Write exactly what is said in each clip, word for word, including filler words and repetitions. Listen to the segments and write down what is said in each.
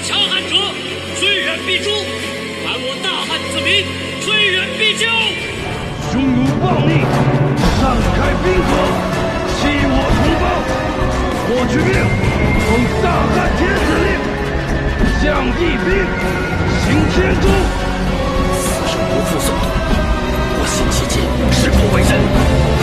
强悍者，虽远必诛；犯我大汉子民，虽远必究。 匈奴暴逆，散开兵河，弃我同胞。我取命，奉大汉天子令，将义兵，行天诛。 此生不负宋土，我信其节，誓不为人。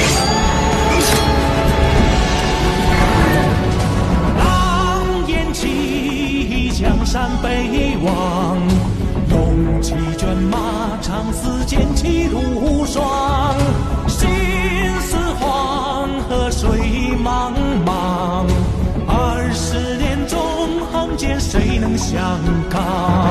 狼烟起，江山北望，龙骑卷马，长嘶剑气如霜。心似黄河水茫茫，二十年纵横间，谁能相抗？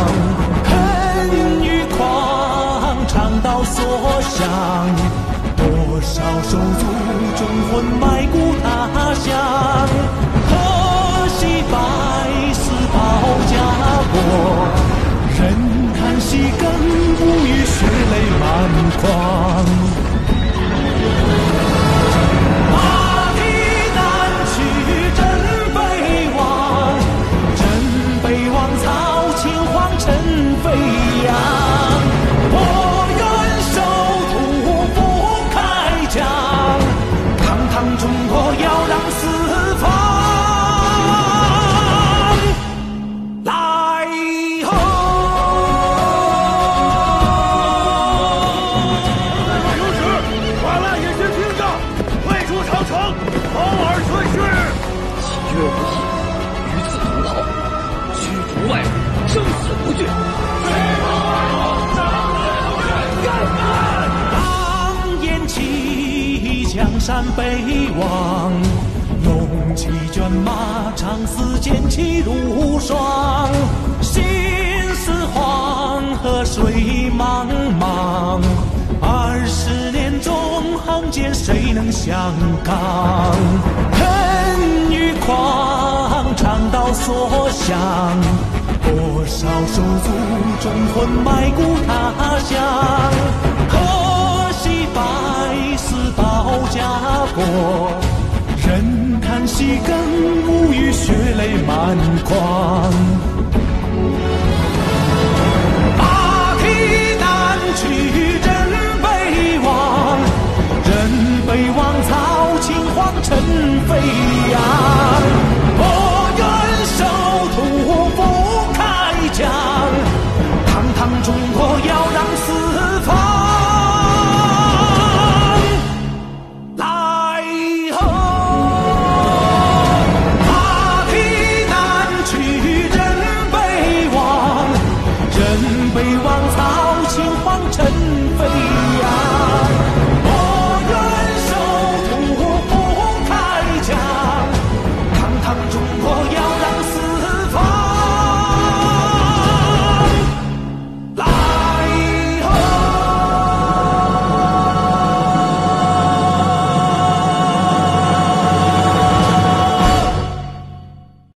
恨与狂，肠道所向，多少手足忠魂埋骨他乡。可惜百死保家国，人看戏更无语，血泪满眶。马蹄南去真北望，真北望曹秦皇尘飞扬。我愿守土不开疆，堂堂中国要让四方。江山北望，龙骑卷马，长嘶剑气如霜。心似黄河水茫茫，二十年纵横间，谁能相抗？恨与狂，肠道所向，多少手足忠魂埋骨他乡。可惜百死保家国，人看戏更无语，血泪满眶。